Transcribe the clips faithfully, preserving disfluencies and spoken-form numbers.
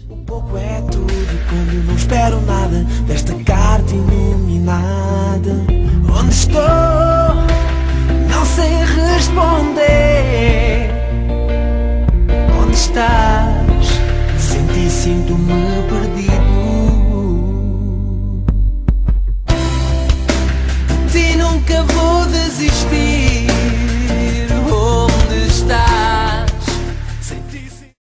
O pouco é tudo quando não espero nada desta carta iluminada. Onde estou? Não sei responder. Onde estás? Senti, sinto-me perdido. De ti nunca vou desistir. Onde estás? Senti, sinto...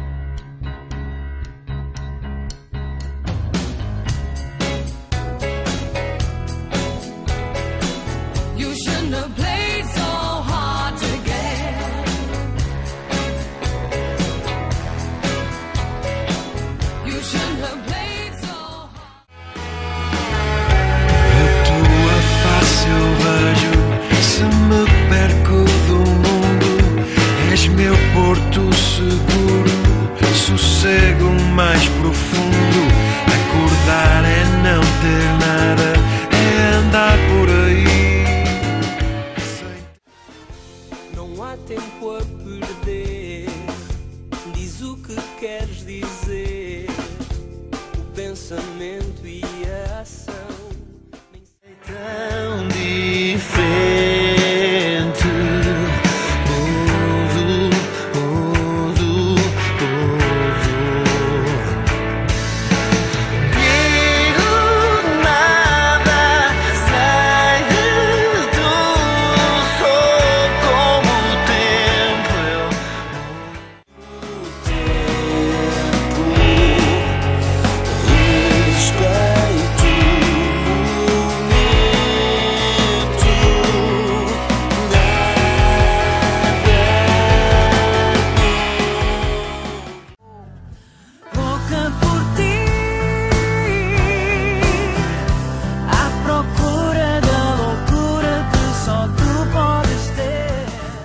You shouldn't have played so hard to get. You shouldn't have played so hard. A tua face eu vejo, se me perco do mundo, és meu porto seguro, sossego mais profundo. Acordar é não ter nada, é andar por aí. Não há tempo a perder. Diz o que queres dizer. O pensamento e a ação nem sei tão diferente. Mudo, mudo, mudo. Digo nada, sei de tudo. Sou como o tempo. Eu... O tempo, respeito, bonito, nada. Louca por ti, à procura da loucura que só tu podes ter.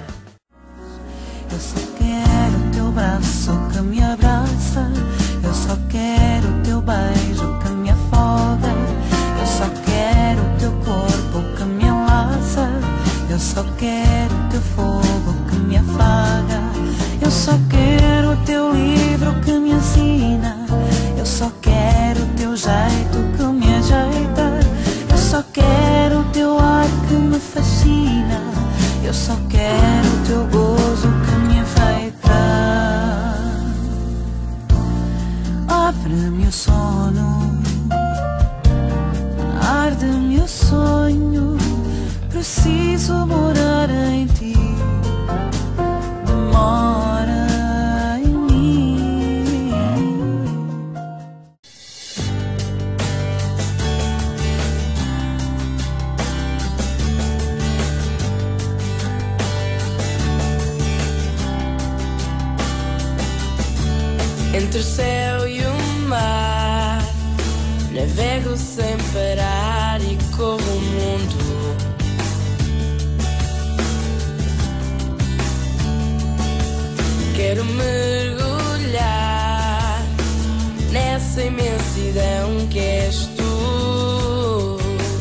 Eu só quero o teu braço que me abraça. Eu só quero o teu beijo que me afoga. Eu só quero o teu corpo que me enlaça. Eu só quero o teu fogo que me afaga. Eu só quero o teu livro que me ensina. Eu só quero o teu jeito que me ajeita. Eu só quero o teu ar que me fascina. Eu só quero o teu gozo que me enfeita. Abre-me o sono, arde-me o sonho. Preciso morar em ti. Demora em mim. Entre o céu e o mar, navego sem parar e corro o mundo. Quero mergulhar nessa imensidão que és tu.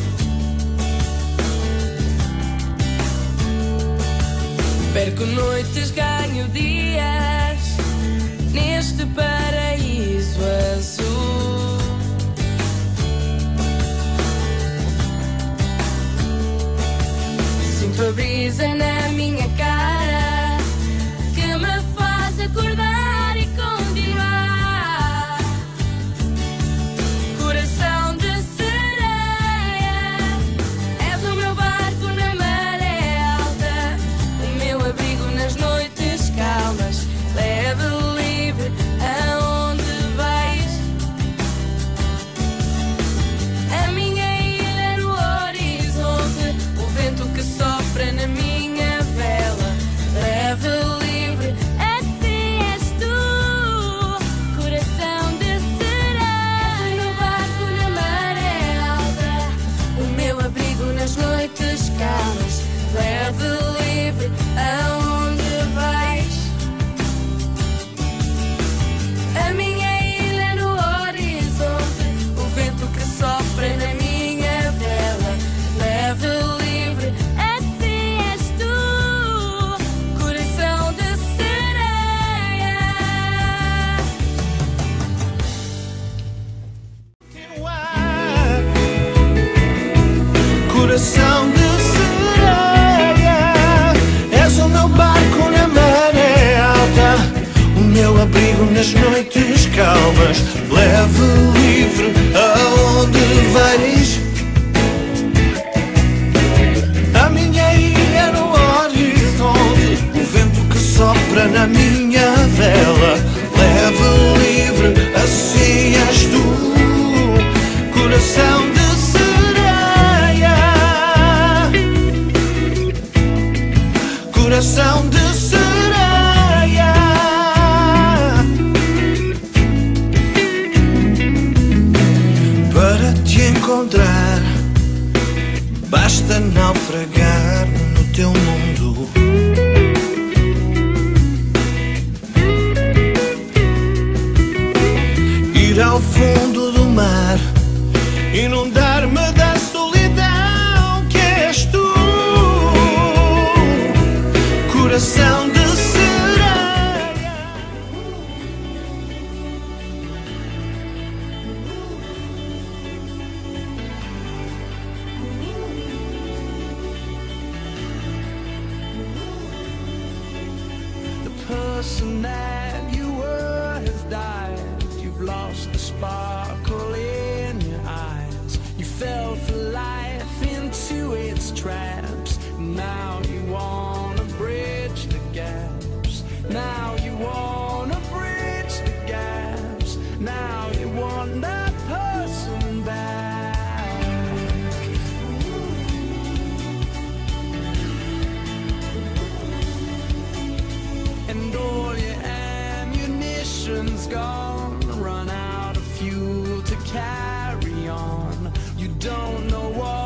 Perco noites, ganho dias neste paraíso azul. Sinto a brisa na minha cara que me faz acordar e continuar. Coração de sereia, és o meu barco na maré alta, o meu abrigo nas noites calmas. Leve livre aonde vais. A minha ilha no horizonte, o vento que sopra na minha vela. meu abrigo nas noites calmas. Leve livre aonde vais. A minha ilha no horizonte, o vento que sopra na minha vela. Leve livre, assim és tu, coração de sereia, coração de sereia. Para te encontrar basta naufragar no teu mundo. Ir ao fundo do mar, inundar-me da solidão que és tu, coração de sereia. The person that you were has died. You've lost the sparkle in your eyes. You fell for life into its traps. Now you wanna bridge the gaps. Now you wanna bridge the gaps. Now you want that person back. And all your ammunition's gone, run out of fuel to carry on. You don't know what